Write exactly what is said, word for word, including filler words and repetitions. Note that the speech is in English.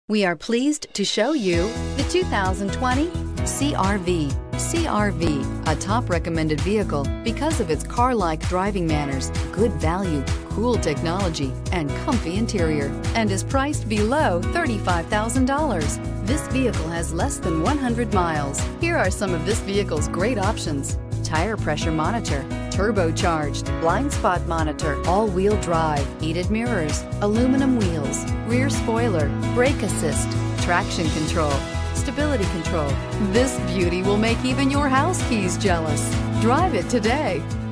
We are pleased to show you the two thousand twenty C R V. C R V, a top recommended vehicle because of its car-like driving manners, good value, cool technology, and comfy interior, and is priced below thirty-five thousand dollars. This vehicle has less than one hundred miles. Here are some of this vehicle's great options: tire pressure monitor, turbocharged, blind spot monitor, all-wheel drive, heated mirrors, aluminum wheels, rear spoiler, brake assist, traction control, stability control. This beauty will make even your house keys jealous. Drive it today.